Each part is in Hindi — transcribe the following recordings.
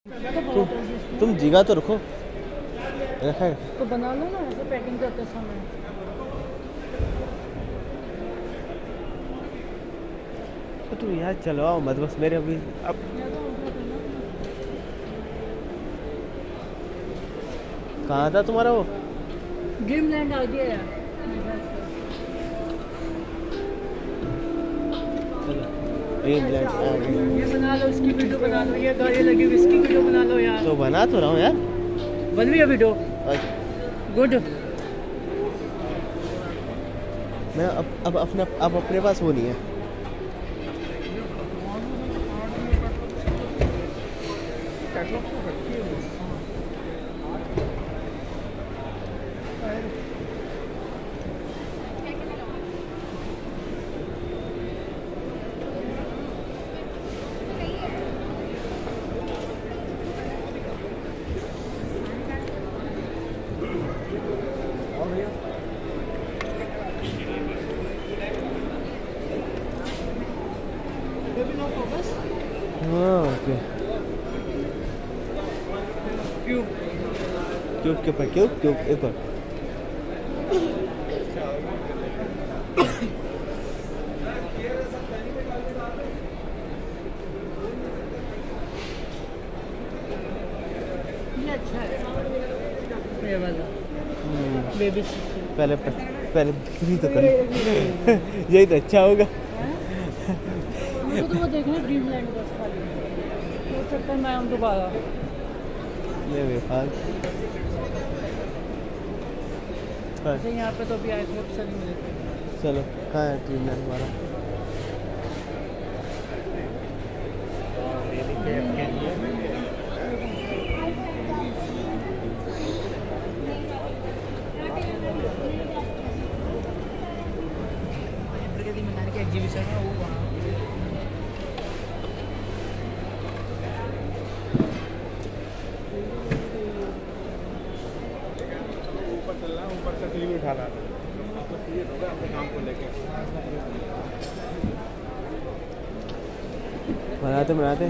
तुम जिगा तो रखो, रखा है तो बना लो ना ऐसे पैकिंग करते समय। तो तुम यार चलवाओ मत बस मेरे अभी अब। कहाँ था तुम्हारा वो? ड्रीमलैंड आ गया यार। ये बना लो, इसकी वीडियो बना लो, ये गाड़ी लगी हुई इसकी वीडियो बना लो यार। तो बना तो रहा हूँ यार। बन रही है वीडियो? गुड। मैं अब अपने पास वो नहीं है। क्यूब के ऊपर क्यूब एक और। ये अच्छा है ये वाला बेबी। पहले बिक्री तो कर यही तो अच्छा होगा। मुझे तो वो देखना ड्रीमलैंड बस खाली तो चक्कर में हम दोबारा ले बेकार। जैसे यहाँ पे तो अभी आए थे ऑप्शन नहीं मिले। चलो कहाँ है ड्रीमलैंड हमारा? एग्जीबिशन है वो वहाँ ऊपर चलना, ऊपर से सीढ़ी उठाना आपको सीरियस होगा अपने काम को लेके। बनाते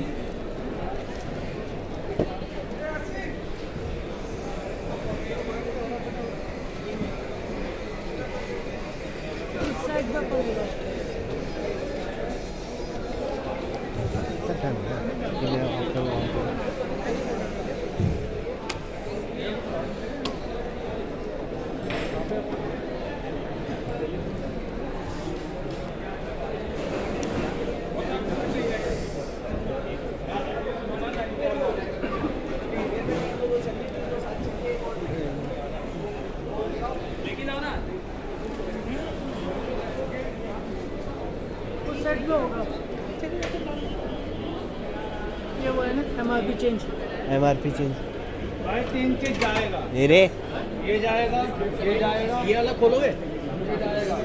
होगा। ये वो है ना MRP चेंज। MRP चेंज भाई 3 चीज जाएगा। रे ये जाएगा, ये जाएगा, ये अलग खोलोगे? ये जाएगा।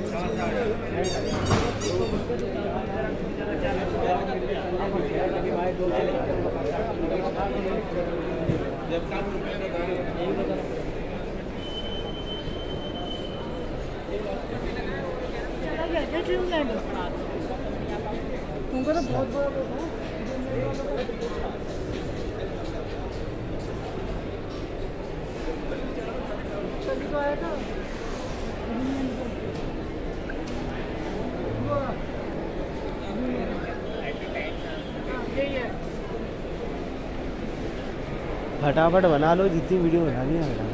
ड्रीमलैंड तुमको तो बहुत बड़ा तभी तो आया था। फटाफट बना लो जितनी वीडियो बनानी है बना।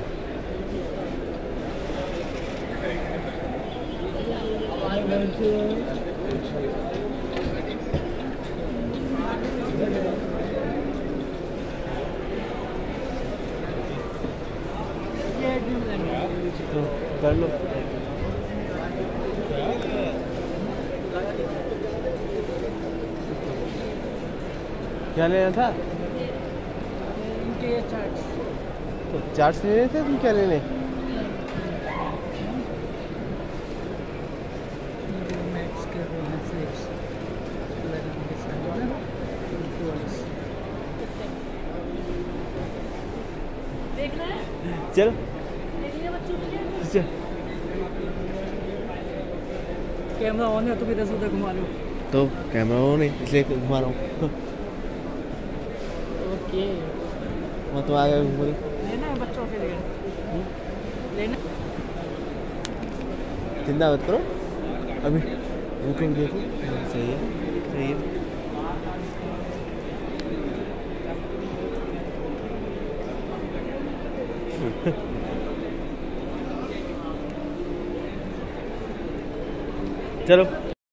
तो कर लो। क्या लेना था? तो चार्ट्स लेने थे, तुम क्या लेने? चल कैमरा ऑन है तो इधर से उधर घुमा लो। तो कैमरा ऑन है इसलिए घुमा रहा हूँ। ओके ये वो तो आ गया घूम लेना है बच्चों के लिए लेना। चिंता मत करो अभी बुकिंग देखो। सही है सही है। चलो